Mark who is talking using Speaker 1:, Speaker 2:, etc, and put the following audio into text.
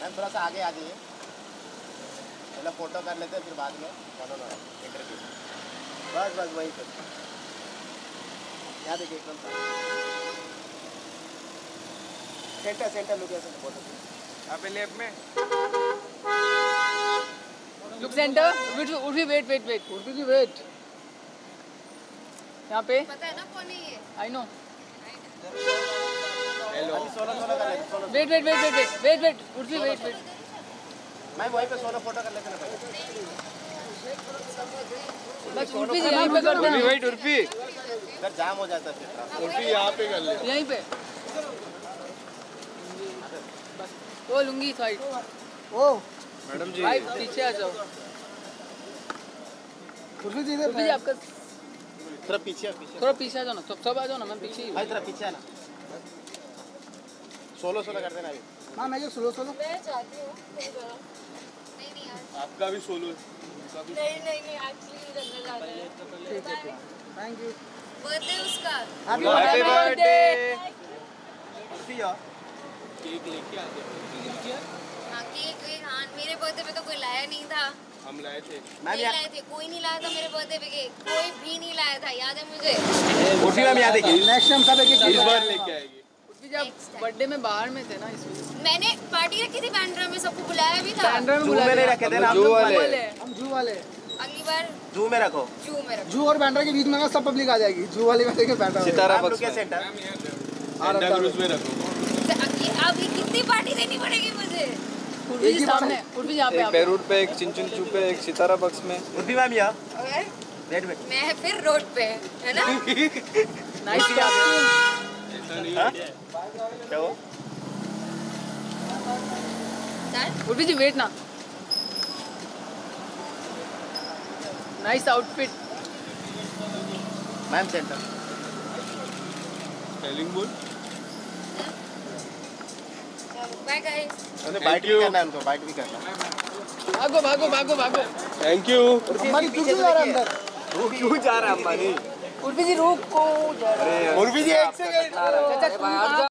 Speaker 1: Ma'am थोड़ा सा आगे आ जाइए, पहले फोटो कर लेते हैं फिर बाद में इंटरव्यू। बस बस वही पर यहाँ देखिए एकदम सेंटर लोकेशन फोटो
Speaker 2: यहाँ पे लेफ्ट में
Speaker 3: look centre. Urfi wait Urfi wait. यहाँ पे
Speaker 4: पता है ना कौन है ये?
Speaker 3: I know.
Speaker 2: हेलो
Speaker 1: सोलो कर लेते, solo
Speaker 3: wait Urfi wait.
Speaker 1: Ma'am वहीं पे सोलो फोटो कर लेते ना पहले।
Speaker 3: बस उर्फी जी यहीं पे कर देना।
Speaker 2: वेट उर्फी,
Speaker 1: इधर जाम हो जाता है फिर।
Speaker 2: उर्फी यहाँ पे कर ले।
Speaker 3: यहीं पे वो लुंगी साइड।
Speaker 1: ओ
Speaker 2: मैडम जी
Speaker 3: भाई पीछे आ जाओ।
Speaker 1: उर्फी जी
Speaker 3: उर्फी जी आपका
Speaker 1: थोड़ा पीछे
Speaker 3: थोड़ा पीछे आ जाओ ना। सब आ जाओ ना। मैं पीछे ही
Speaker 1: भाई थोड़ा पीछे है ना। सोलो कर देना अभी।
Speaker 5: हाँ मैं सोलो
Speaker 4: मैं चाहती हूँ नहीं यार,
Speaker 2: आपका भी सोलो है।
Speaker 4: नहीं एक्चुअली जंगल जाना है।
Speaker 5: ठीक है थैंक यू।
Speaker 4: बर्थडे उसका।
Speaker 5: Happy
Speaker 2: happy birthday.
Speaker 1: उर्फी यार
Speaker 2: केक लेके आते हैं।
Speaker 4: हाँ केक हाँ, मेरे बर्थडे पे तो कोई लाया नहीं था।
Speaker 2: हम लाए थे।
Speaker 1: मैम
Speaker 4: नहीं लाए थे, कोई नहीं लाया था मेरे बर्थडे पे केक, कोई भी नहीं लाया था, याद है मुझे।
Speaker 1: उर्फी मैम यहाँ देखिए।
Speaker 5: नेक्स्ट टाइम सब एक
Speaker 2: इस बार लेके आएगी।
Speaker 3: उर्फी जी आप बर्थडे में बाहर में थे ना इसलिए।
Speaker 4: मैंने पार्टी रखी थी बैंड्रा में, सबको बुलाया भी था।
Speaker 3: बैंड्रा में
Speaker 1: जू
Speaker 3: बुला
Speaker 1: में नहीं
Speaker 3: लिया।
Speaker 1: रखे थे ना हम
Speaker 2: जू
Speaker 1: लोग
Speaker 2: वाले।
Speaker 5: हम जू वाले
Speaker 4: अगली बार
Speaker 1: जू में रखो।
Speaker 4: जू में रखो।
Speaker 5: जू और बैंड्रा के बीच में अगर सब पब्लिक आ जाएगी, जू वाले में देखे बैंड्रा
Speaker 2: सितारा
Speaker 1: मैम
Speaker 2: बक्स
Speaker 1: रुकिए
Speaker 2: में।
Speaker 1: सेंटर।
Speaker 2: सेंटा क्रूज में रखो।
Speaker 4: अब कितनी पार्टी देनी पड़ेगी मुझे?
Speaker 3: उर्फी जी सामने। उर्फी जी यहाँ पे
Speaker 2: एक
Speaker 3: आप।
Speaker 2: पैरूट पे, एक चिंचुन चू पे, एक सितारा बक्स में।
Speaker 1: उर्फी मैम यहाँ
Speaker 4: अगर
Speaker 1: वेट
Speaker 4: मैं फिर रोड पे है ना।
Speaker 3: नाइस क्या
Speaker 1: क्या हो
Speaker 3: उर्फी जी वेट ना। Nice outfit.
Speaker 1: Ma'am centre.
Speaker 2: Spelling बोल।
Speaker 4: Bye guys.
Speaker 1: बाइट भी करना है उनको, बाइट भी करना है।
Speaker 3: भागो।
Speaker 2: Thank you.
Speaker 5: हमारी क्यों जा रहा है अंदर?
Speaker 2: वो क्यों जा रहा है अंबानी?
Speaker 3: उर्फी जी रुको।
Speaker 2: अरे
Speaker 1: उर्फी जी एक सेकंड।
Speaker 3: चाचा